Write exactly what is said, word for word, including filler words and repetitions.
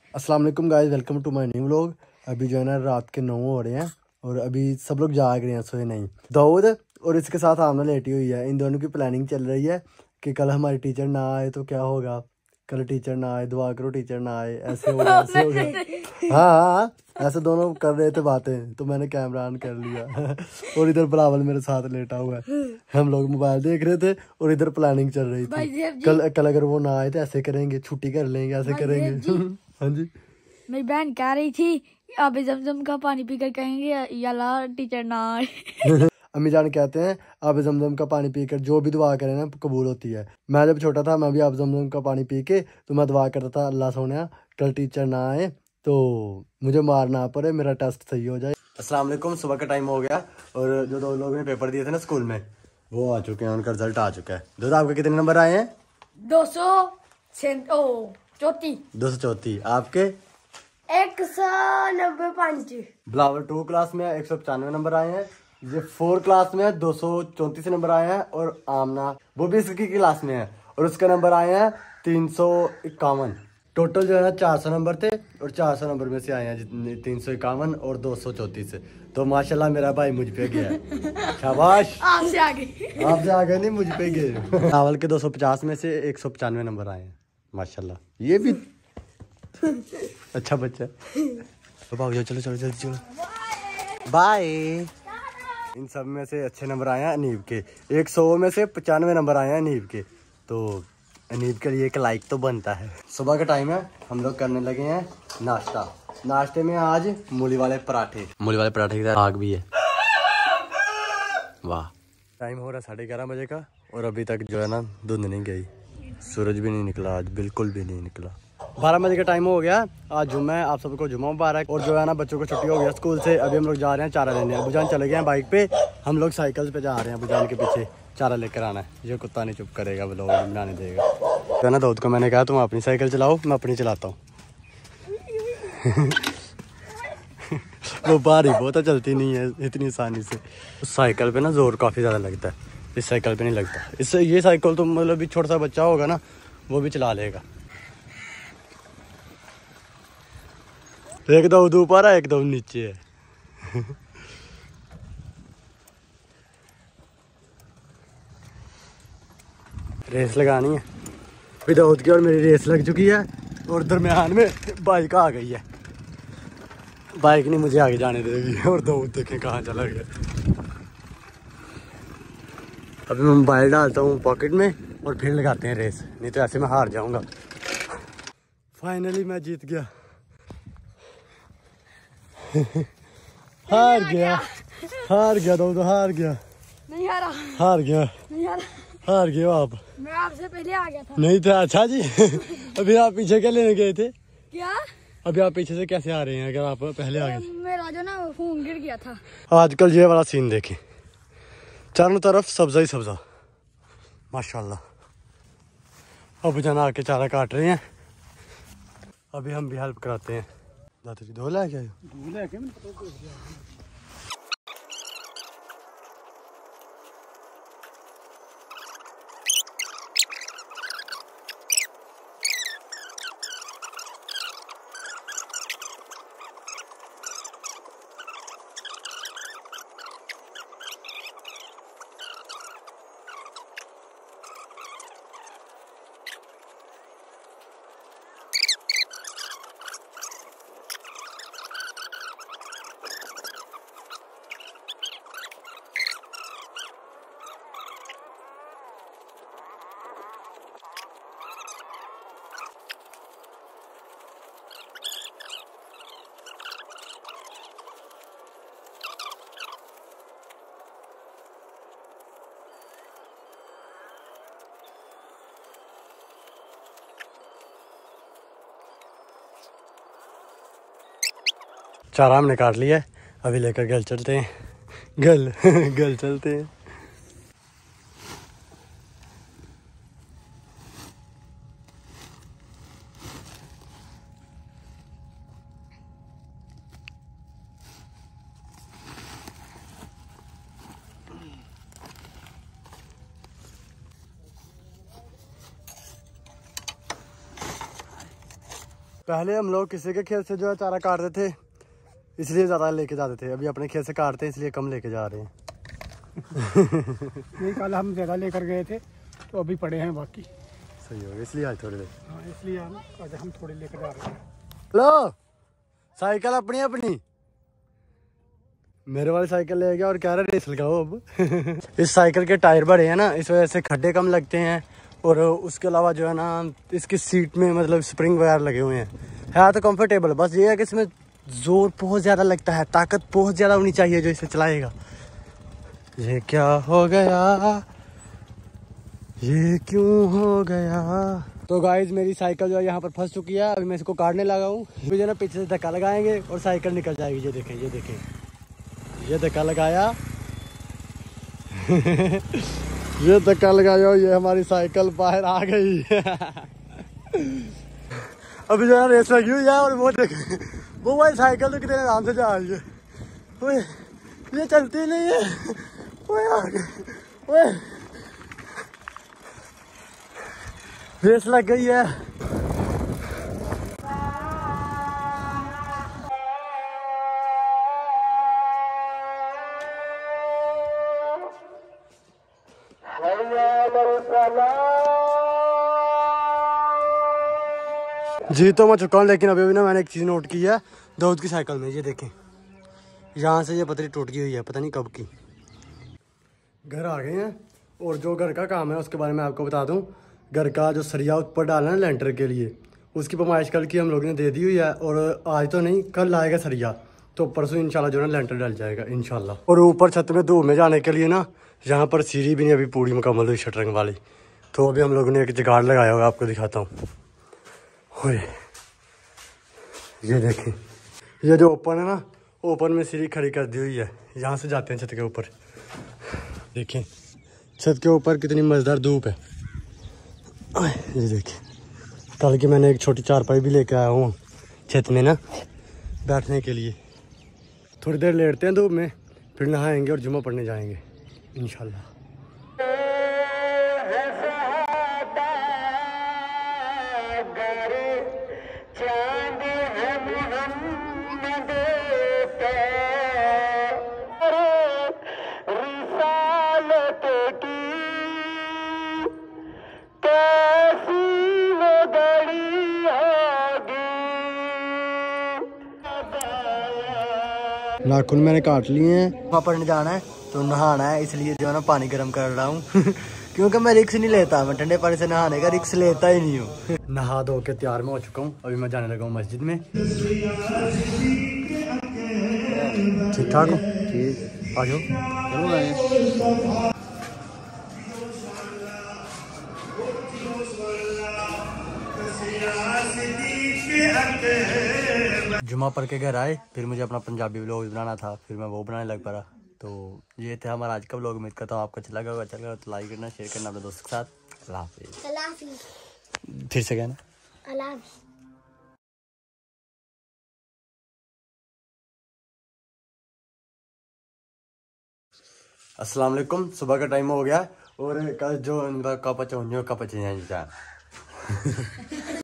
अस्सलाम वालेकुम guys, welcome to my new vlog. अभी जो है ना रात के नौ हो रहे हैं और अभी सब लोग जाग रहे हैं, सोए नहीं। दाऊद और इसके साथ आमना लेटी हुई है। इन दोनों की प्लानिंग चल रही है कि कल हमारी टीचर ना आए तो क्या होगा। कल टीचर ना आए, दुआ करो टीचर ना आए, ऐसे होगा ऐसे होगा। हाँ हाँ हाँ, ऐसे दोनों कर रहे थे बातें, तो मैंने कैमरा ऑन कर लिया। और इधर बिलावल मेरे साथ लेटा हुआ है। हम लोग मोबाइल देख रहे थे और इधर प्लानिंग चल रही थी। कल कल अगर वो ना आए तो ऐसे करेंगे, छुट्टी कर लेंगे, ऐसे करेंगे। हाँ जी, मेरी बहन कह रही थी अब जमजम का पानी पीकर कहेंगे याला टीचर ना आए। अम्मी जान कहते हैं आप जमजम का पानी पीकर जो भी दुआ करें ना कबूल होती है। मैं जब छोटा था मैं भी आप जमजम का पानी पी के तो मैं दुआ करता था, अल्लाह सोनिया कल टीचर ना आए तो मुझे मार ना पड़े, मेरा टेस्ट सही हो जाए। अस्सलाम वालेकुम, सुबह का टाइम हो गया और जो दो लोगों ने पेपर दिए थे ना स्कूल में वो आ चुके हैं, उनका रिजल्ट आ चुका है। दो आपके कितने नंबर आए हैं? दो सौ चौती दो सौ चौथी। आपके एक सौ नब्बे पाँच। बिलावल टू क्लास में एक सौ पचानवे नंबर आए हैं। ये फोर क्लास में दो सौ चौंतीस नंबर आए हैं और आमना वो भी इसकी क्लास में है और उसका नंबर आए हैं तीन सौ इक्यावन। टोटल जो है चार सौ नंबर थे और चार सौ नंबर में से आए हैं जितने तीन सौ इक्यावन और दो सौ चौंतीस। तो माशाल्लाह मेरा भाई मुझ पे गया है। शाबाश, आपसे आगे आपसे आगे नहीं, मुझ पे गए। बिलावल के दो सौ पचास में से एक सौ पचानवे नंबर आए हैं। माशाल्लाह ये भी अच्छा बच्चा। तो भाग जाओ, चलो चलो जल्दी चलो, बाय। इन सब में से अच्छे नंबर आए हैं अनीब के। एक सौ में से पचानवे नंबर आए हैं अनीब के, तो अनीब के लिए एक लाइक तो बनता है। सुबह का टाइम है, हम लोग करने लगे हैं नाश्ता। नाश्ते में आज मूली वाले पराठे, मूली वाले पराठे की आग भी है। वाह। टाइम हो रहा है साढ़े ग्यारह बजे का और अभी तक जो है ना धुंध नहीं गई, सूरज भी नहीं निकला, आज बिल्कुल भी नहीं निकला। बारह बजे का टाइम हो गया, आज जुम्मा है, आप सबको जुम्मा मुबारक। और जो है ना बच्चों को छुट्टी हो गया स्कूल से, अभी हम लोग जा रहे हैं चारा लेने। अबूजान चले गए हैं बाइक पे, हम लोग साइकिल पे जा रहे हैं। अबूजान के पीछे चारा लेकर आना है। ये कुत्ता नहीं चुप करेगा, वो लोग बनाने देगा। जो है ना दाऊद को मैंने कहा तुम अपनी साइकिल चलाओ, मैं अपनी चलाता हूँ। वो बारी बहुत चलती नहीं है इतनी आसानी से। उस साइकिल पे ना जोर काफ़ी ज़्यादा लगता है, इस साइकिल पे नहीं लगता। इससे ये साइकिल तो मतलब छोटा सा बच्चा होगा ना वो भी चला लेगा। एक दाऊद ऊपर है, एक दाऊद नीचे है। रेस लगानी है, अभी दाऊद की और मेरी रेस लग चुकी है और दरम्यान में बाइक आ गई है। बाइक नहीं मुझे आगे जाने देगी और दाऊद देखें कहाँ चला गया। अभी मैं मोबाइल डालता हूँ पॉकेट में और फिर लगाते हैं रेस, नहीं तो ऐसे मैं हार जाऊंगा। फाइनली मैं जीत गया। हार गया, हार गया दाऊद, हार गया। नहीं हारा, हार गया, नहीं हारा, हार गए आप। मैं आपसे पहले आ गया था। नहीं था, अच्छा जी। अभी आप पीछे क्या लेने गए थे? क्या? अभी आप पीछे से कैसे आ रहे हैं अगर आप पहले आ गए? मेरा जो ना फोन गिर गया था। आजकल ये वाला सीन देखें, चारों तरफ सब्जा ही सब्जा, माशाल्लाह। अब जाना आके चारा काट रहे हैं, अभी हम भी हेल्प कराते हैं। दो लाख है, दो लाख है। चारा हमने काट लिया है, अभी लेकर घर चलते हैं। घर घर चलते हैं। पहले हम लोग किसी के खेत से जो है चारा काटते थे, इसलिए ज़्यादा लेके जाते थे। अभी अपने खेत से काटते हैं इसलिए कम लेके जा रहे हैं। नहीं, कल हम ज़्यादा लेकर गए थे तो अभी पड़े हैं बाकी। सही हो गया, इसलिए आज थोड़े देर। हाँ, इसलिए हम आज हम थोड़े लेकर जा रहे हैं। लो साइकिल अपनी अपनी मेरे वाली साइकिल ले गया और कह रहा रेस लगाओ अब। इस साइकिल के टायर बड़े हैं ना, इस वजह से खड्डे कम लगते हैं। और उसके अलावा जो है ना इसकी सीट में मतलब स्प्रिंग वगैरह लगे हुए हैं। है तो कंफर्टेबल, बस ये है कि इसमें जोर बहुत ज़्यादा लगता है, ताकत बहुत ज़्यादा होनी चाहिए जो इसे चलाएगा। ये क्या हो गया, ये क्यों हो गया। तो गाइज मेरी साइकिल जो है यहाँ पर फंस चुकी है। अभी मैं इसको काटने लगा हूँ। अभी जो है ना पीछे से धक्का लगाएंगे और साइकिल निकल जाएगी। ये देखें, ये देखें, ये धक्का लगाया। ये धक्का लगाया, ये हमारी साइकिल बाहर आ गई। अभी जो है रेस लगी हुई है और वो देखें, वो वाली साइकिल तो कितने आराम से जा रही है। ओए ये चलती नहीं है। ओए आगे, ओए रेस लग गई है। जी तो मैं चुका हूँ, लेकिन अभी भी ना मैंने एक चीज़ नोट की है दाऊद की साइकिल में। ये देखें, यहाँ से ये पतरी टूट गई हुई है, पता नहीं कब की। घर आ गए हैं और जो घर का काम है उसके बारे में आपको बता दूं। घर का जो सरिया ऊपर डालना है लेंटर के लिए, उसकी पैमाइश कल की हम लोगों ने दे दी हुई है। और आज तो नहीं, कल आएगा सरिया, तो परसों इंशाल्लाह जो है ना लेंटर डल जाएगा इंशाल्लाह। और ऊपर छत में धूप में जाने के लिए ना यहाँ पर सीढ़ी भी नहीं अभी पूरी मुकम्मल हुई शटरिंग वाली। तो अभी हम लोगों ने एक जुगाड़ लगाया होगा, आपको दिखाता हूँ। ये देखें, ये जो ओपन है ना, ओपन में सीढ़ी खड़ी कर दी हुई है। यहाँ से जाते हैं छत के ऊपर। देखें छत के ऊपर कितनी मज़ेदार धूप है। ये देखिए, कल की मैंने एक छोटी चारपाई भी लेके आया हूँ छत में ना बैठने के लिए। थोड़ी देर लेटते हैं धूप में, फिर नहाएंगे और जुम्मा पढ़ने जाएंगे इंशाल्लाह। नाखून मैंने काट लिए हैं। वहाँ पढ़ने जाना है तो नहाना है, इसलिए जो है ना पानी गर्म कर रहा हूँ। क्योंकि मैं रिक्स नहीं लेता, मैं ठंडे पानी से नहाने का रिक्स लेता ही नहीं हूँ। नहा धो के तैयार में हो चुका हूँ, अभी मैं जाने लगा हूँ मस्जिद में। ठीक ठाक हो? ठीक, आ जाओ। जुमा पढ़ के घर आए, फिर मुझे अपना पंजाबी व्लॉग बनाना था, फिर मैं वो बनाने लग पड़ा। तो ये था हमारा आज का व्लॉग। उम्मीद करता हूँ आपको अच्छा लगा होगा। अच्छा लगा तो लाइक करना, शेयर करना अपने दोस्तों के साथ। अल्लाह हाफिज़। अल्लाह हाफिज़। फिर से कहना अल्लाह हाफिज़। अस्सलाम वालेकुम। सुबह का टाइम हो गया और कल जो इनका कप चौंजो कप चेंज